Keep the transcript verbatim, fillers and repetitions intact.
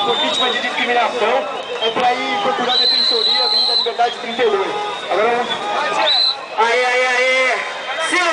for vítima de discriminação, é para ir procurar a defensoria, Avenida Liberdade trinta e dois. Agora vamos... Aí, aí, aí.